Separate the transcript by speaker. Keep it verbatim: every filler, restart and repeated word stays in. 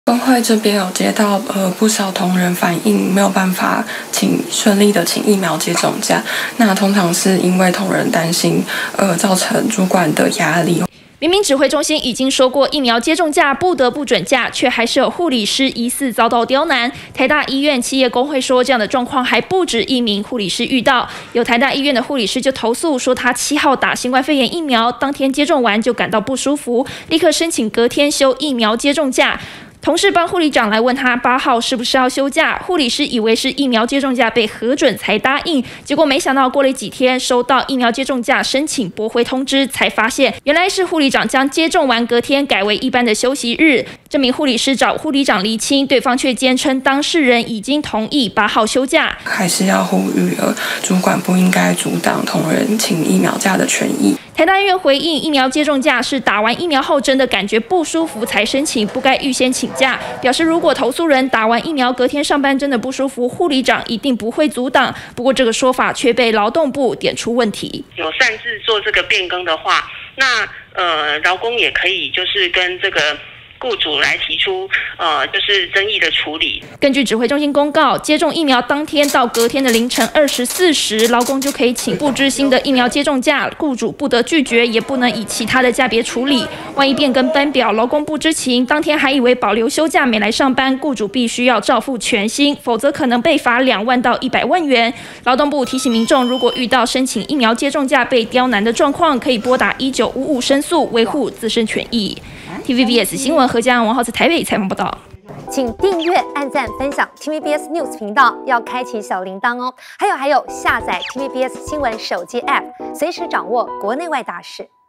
Speaker 1: 工会这边有接到呃不少同仁反映没有办法请顺利的请疫苗接种假，那通常是因为同仁担心呃造成主管的压力。
Speaker 2: 明明指挥中心已经说过疫苗接种假不得不准假，却还是有护理师疑似遭到刁难。台大医院企业工会说，这样的状况还不止一名护理师遇到。有台大医院的护理师就投诉说，他七号打新冠肺炎疫苗，当天接种完就感到不舒服，立刻申请隔天休疫苗接种假。同事帮护理长来问他八号是不是要休假，护理师以为是疫苗接种假被核准才答应，结果没想到过了几天收到疫苗接种假申请驳回通知，才发现原来是护理长将接种完隔天改为一般的休息日。这名护理师找护理长厘清，对方却坚称当事人已经同意八号休假。
Speaker 1: 还是要呼吁呃主管不应该阻挡同仁请疫苗假的权益。
Speaker 2: 台大医院回应，疫苗接种假是打完疫苗后真的感觉不舒服才申请，不该预先请假。表示如果投诉人打完疫苗隔天上班真的不舒服，护理长一定不会阻挡。不过这个说法却被劳动部点出问题。
Speaker 3: 有擅自做这个变更的话，那呃劳工也可以就是跟这个雇主来提出呃就是争议的处理。
Speaker 2: 根据指挥中心公告，接种疫苗当天到隔天的凌晨二十四时，劳工就可以请不知心的疫苗接种假，雇主不得拒绝，也不能以其他的假别处理。万一变更班表，劳工不知情，当天还以为保留休假没来上班，雇主必须要照付全薪，否则可能被罚两万到一百万元。劳动部提醒民众，如果遇到申请疫苗接种假被刁难的状况，可以拨打一九五五申诉，维护自身权益。T V B S 新闻何嘉阳、王浩在台北采访报道。
Speaker 4: 请订阅、按赞、分享 T V B S News 频道，要开启小铃铛哦。还有还有，下载 T V B S 新闻手机 App， 随时掌握国内外大事。